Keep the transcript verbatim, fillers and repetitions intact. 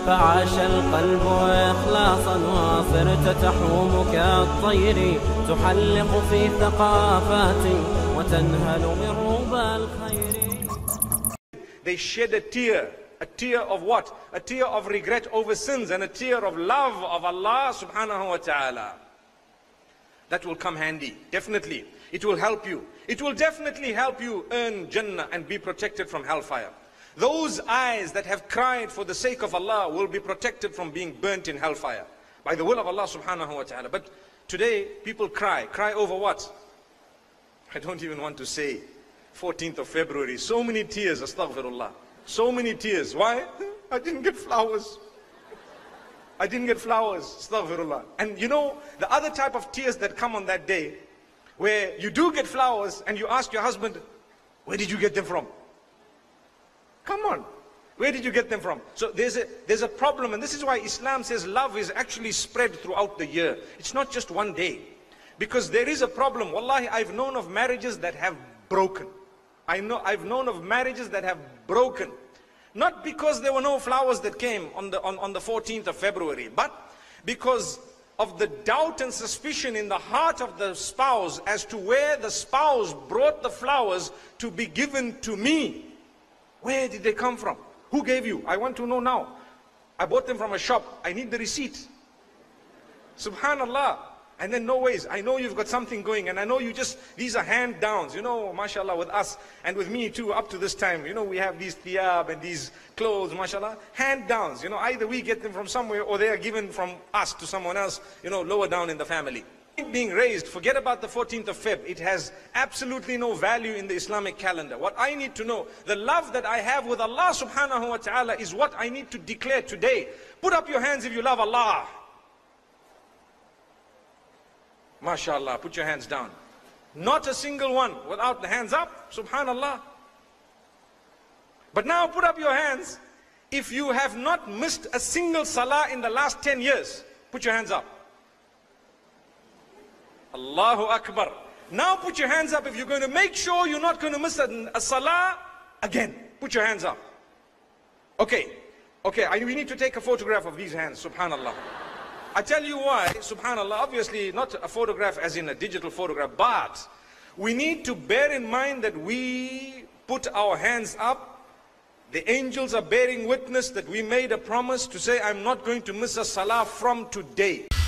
فعاش القلب إخلاصا وصرت تحوم كالطير تحلق في ثقافات وتنهل من ربى الخير. They shed a tear. A tear of what? A tear of regret over sins and a tear of love of Allah subhanahu wa ta'ala. That will come handy, definitely. It will help you. It will definitely help you earn Jannah and be protected from hellfire. Those eyes that have cried for the sake of Allah will be protected from being burnt in hellfire by the will of Allah subhanahu wa ta'ala. But today people cry. Cry over what? I don't even want to say. fourteenth of February, so many tears, astaghfirullah. So many tears. Why? I didn't get flowers. I didn't get flowers, astaghfirullah. And you know, the other type of tears that come on that day, where you do get flowers and you ask your husband, where did you get them from? Come on, where did you get them from? So there's a, there's a problem, and this is why Islam says love is actually spread throughout the year. It's not just one day. Because there is a problem. Wallahi, I've known of marriages that have broken. I know, I've known of marriages that have broken. Not because there were no flowers that came on the, on, on the fourteenth of February, but because of the doubt and suspicion in the heart of the spouse as to where the spouse brought the flowers to be given to me. Where did they come from? Who gave you? I want to know now. I bought them from a shop. I need the receipt. Subhanallah. And then no ways, I know you've got something going, and I know you just, these are hand downs, you know, mashallah, with us, and with me too, up to this time, you know, we have these thiyab and these clothes, mashallah, hand downs, you know, either we get them from somewhere, or they are given from us to someone else, you know, lower down in the family. Being raised, forget about the fourteenth of Feb, it has absolutely no value in the Islamic calendar. What I need to know, the love that I have with Allah subhanahu wa ta'ala is what I need to declare today. Put up your hands if you love Allah. MashaAllah, put your hands down. Not a single one without the hands up, subhanallah. But now put up your hands if you have not missed a single salah in the last ten years. Put your hands up. Allahu Akbar. Now put your hands up if you're going to make sure you're not going to miss a, a salah again. Put your hands up. Okay, okay, I, we need to take a photograph of these hands, subhanallah. I tell you why, subhanallah, obviously not a photograph as in a digital photograph, but we need to bear in mind that we put our hands up. The angels are bearing witness that we made a promise to say, I'm not going to miss a salah from today.